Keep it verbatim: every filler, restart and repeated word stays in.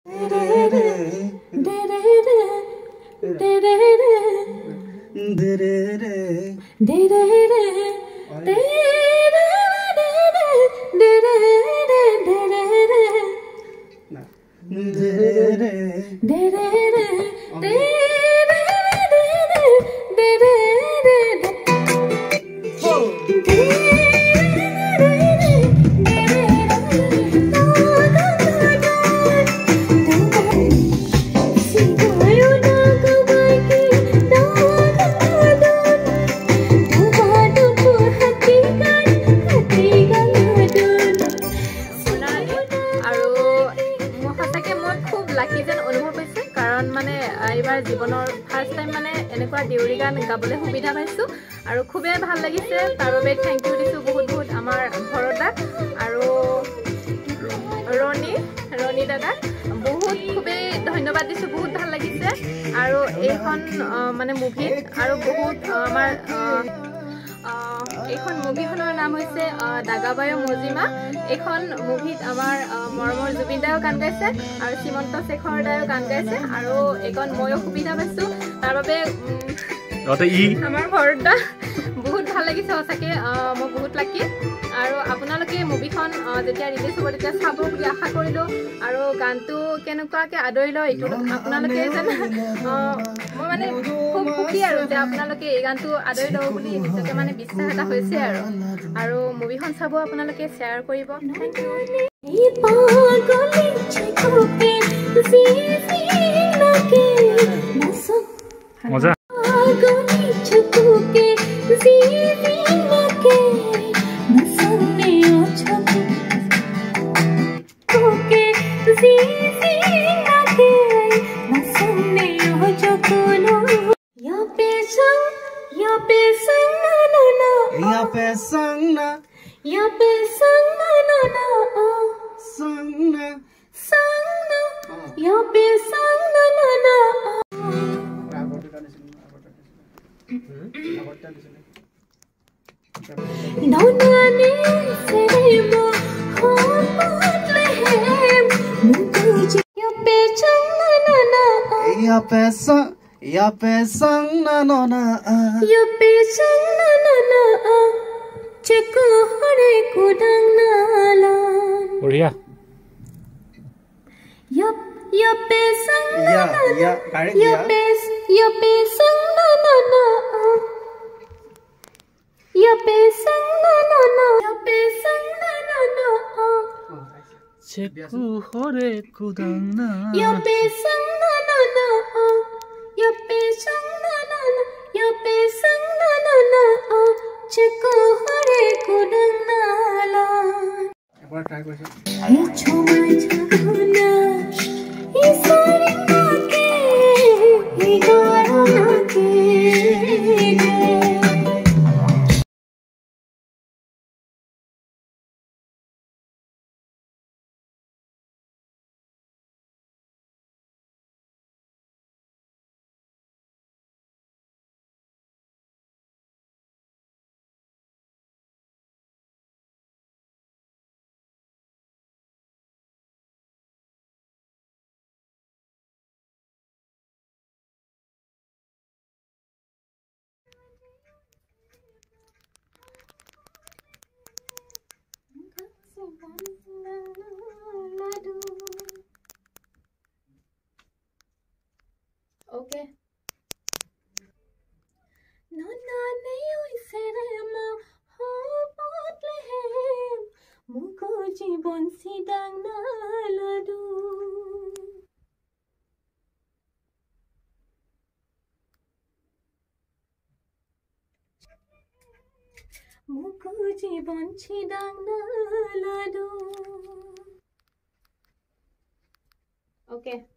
জীৱনৰ first time মানে এনেকুৱা দেউৰী গান গাবলৈ সুবিধা পাইছো আৰু খুবেই ভাল লাগিছে তাৰ বাবে থ্যাংক ইউ দিছো বহুত বহুত আমাৰ ভৰদাক আৰু ৰনি ৰনি দাদা বহুত খুবেই ধন্যবাদ দিছো বহুত ভাল লাগিছে আৰু এইখন মানে মুভি আৰু বহুত আমাৰ এইখন মুভিখনৰ নাম হৈছে দাগাবায়ো মজিমা এইখন মুভিত আমাৰ মৰমৰ জুবিন দাও গান গাইছে আৰু শ্ৰীমন্ত শেখৰ দাও গান গাইছে আৰু এইখন ময়ো সুবিধা পাইছো তাৰ বাবে আমাৰ ভৰদা বহুত ভাল লাগিছে সঁচাকে মই বহুত লাকি আৰু আপোনালোকে মুভিখন যেতিয়া ৰিলিজ হ'ব তেতিয়া চাব বুলি আশা কৰিলো আৰু গানটো কেনেকুৱাকৈ আদৰিলো এইটো আপোনালোকে যেন মই মানে খুব সুখী আৰু যে আপোনালোকে এই গানটো আদৰি ল'ব বুলি নিজকে মানে বিশ্বাস এটা হৈছে আৰু আৰু মুভিখন চাব আপোনালোকে শ্বেয়াৰ কৰিব মজা Ya pesang, ya pesang na na na, ya pesang na na na, ceko hore kudang nala. बढ़िया. Ya ya pesang na ya na, ya correct ya ya. pes ya pesang na na na, ya pesang na na na, ya pesang na na na. Ceko hore kudang na. Ya pesang na na na, ya pesang na na na, ya pesang na na na, ceko hore kudang nala. এবাৰ try কৰিছো Ay choma jagona, isari nake, igoro nake. Okay. No no nayo iserema ho Bethlehem muko jibon sidang naladu muko jibon sidang naladu. Okay.